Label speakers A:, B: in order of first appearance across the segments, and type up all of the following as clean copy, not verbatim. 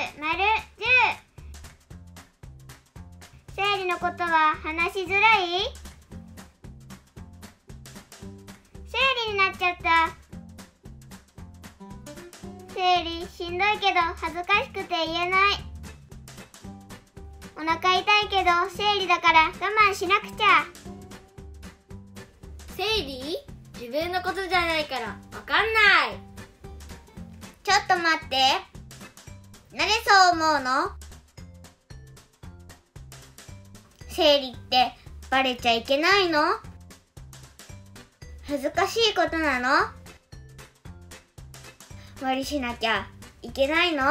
A: 生理のことは話しづらい？生理になっちゃった。生理しんどいけど恥ずかしくて言えない。お腹痛いけど生理だから我慢しなくちゃ。
B: 生理？自分のことじゃないからわかんない。
A: ちょっと待って。なぜそう思うの？生理ってバレちゃいけないの？恥ずかしいことなの？無理しなきゃいけないの？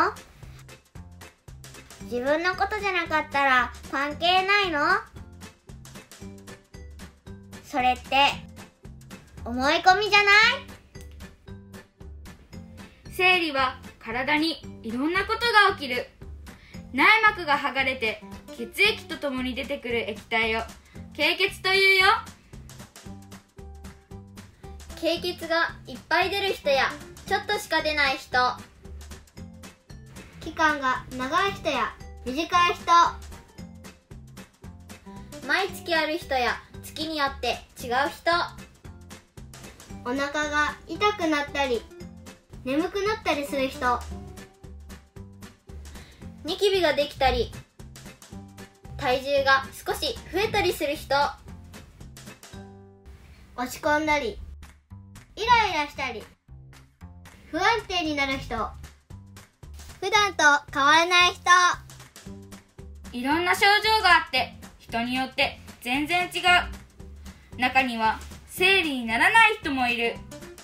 A: 自分のことじゃなかったら関係ないの？それって思い込みじゃない？
C: 生理は体にいろんなことが起きる。内膜が剥がれて血液とともに出てくる液体を経血というよ。
B: 経血がいっぱい出る人やちょっとしか出ない人、
A: 期間が長い人や短い人、
B: 毎月ある人や月によって違う人、
A: お腹が痛くなったり眠くなったりする人、
B: ニキビができたり体重が少し増えたりする人、
A: 落ち込んだりイライラしたり不安定になる人、普段と変わらない人。
C: いろんな症状があって人によって全然違う。中には生理にならない人もいる。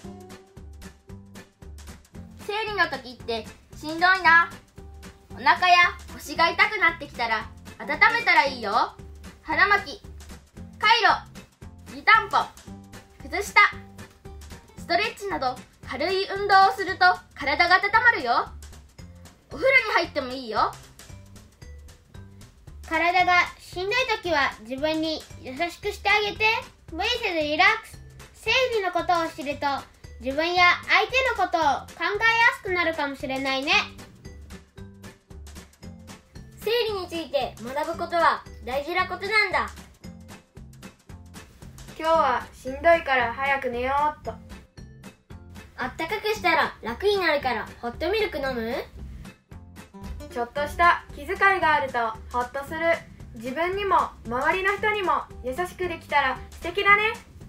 B: 生理の時ってしんどいな。お腹や腰が痛くなってきたら温めたらいいよ。腹巻き、カイロ、湯たんぽ、靴下、ストレッチなど軽い運動をすると体が温まるよ。お風呂に入ってもいいよ。
A: 体がしんどい時は自分に優しくしてあげて。無理せずリラックス。生理のことを知ると自分や相手のことを考えやすくなるかもしれないね。
B: 生理について学ぶことは大事なことなんだ。
D: 今日はしんどいから早く寝ようっと。
B: あったかくしたら楽になるからホットミルク飲む？
D: ちょっとした気遣いがあるとホッとする。自分にも周りの人にも優しくできたら素敵だね。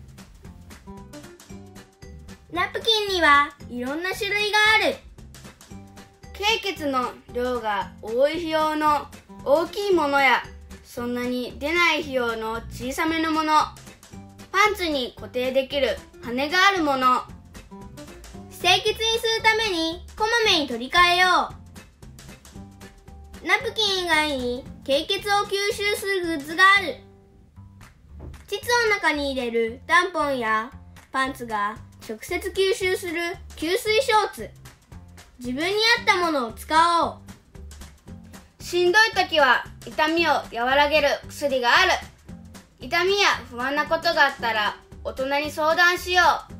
B: ナプキンにはいろんな種類がある。
E: 経血の量が多い用の大きいものやそんなに出ない用の小さめのもの、パンツに固定できる羽があるもの、
B: 清潔にするためにこまめに取り替えよう。ナプキン以外に経血を吸収するグッズがある。膣の中に入れるタンポンやパンツが直接吸収する吸水ショーツ。自分に合ったものを使おう。
E: しんどい時は痛みを和らげる薬がある。痛みや不安なことがあったら大人に相談しよう。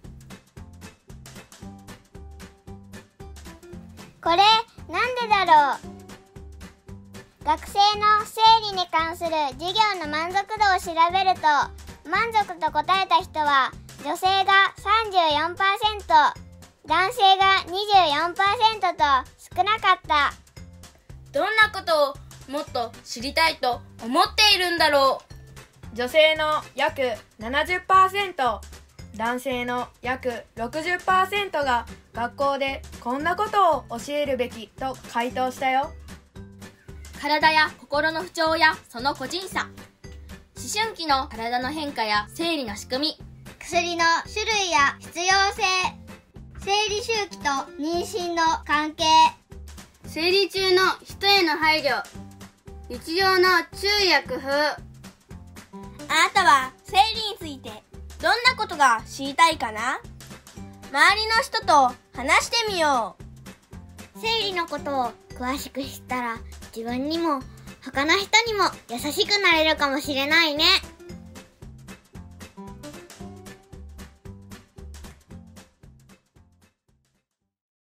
A: これなんでだろう。学生の生理に関する授業の満足度を調べると、満足と答えた人は女性が 34%、男性が 24% と少なかった。
B: どんなことをもっと知りたいと思っているんだろう。
D: 女性の約 70%、男性の約 60% が学校でこんなことを教えるべきと回答したよ。
B: 体や心の不調やその個人差、思春期の体の変化や生理の仕組み、
A: 薬の種類や必要性、生理周期と妊娠の関係、
E: 生理中の人への配慮、日常の注意や工夫。
B: あなたは生理についてどんなことが知りたいかな？周りの人と話してみよ
A: う。生理のことを詳しく知ったら自分にも他の人にも優しくなれるかもしれないね。